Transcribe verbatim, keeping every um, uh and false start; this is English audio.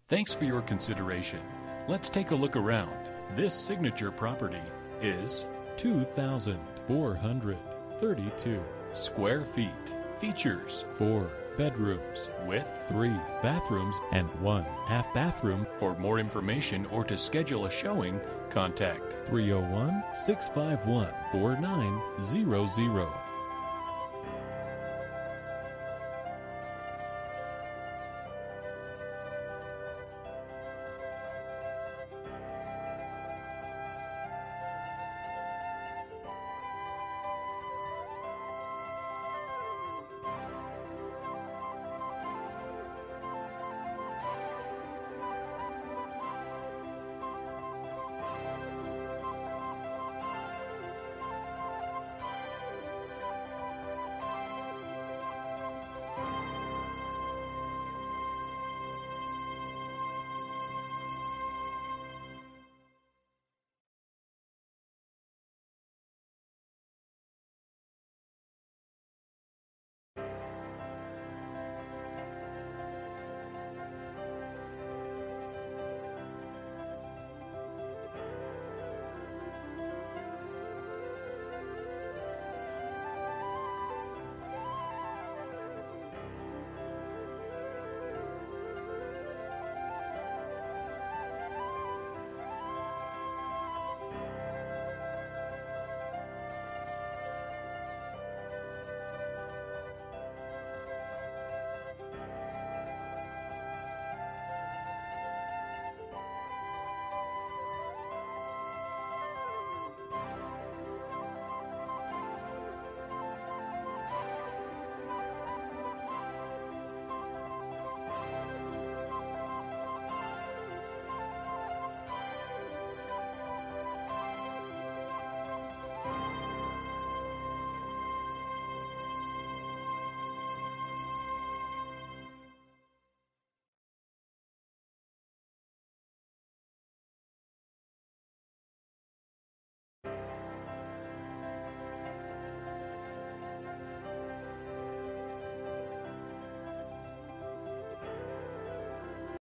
Thanks for your consideration. Let's take a look around. This signature property is two thousand four hundred thirty-two square feet. Features four bedrooms with three bathrooms and one half bathroom. For more information or to schedule a showing, contact three oh one, six five one, four nine zero zero.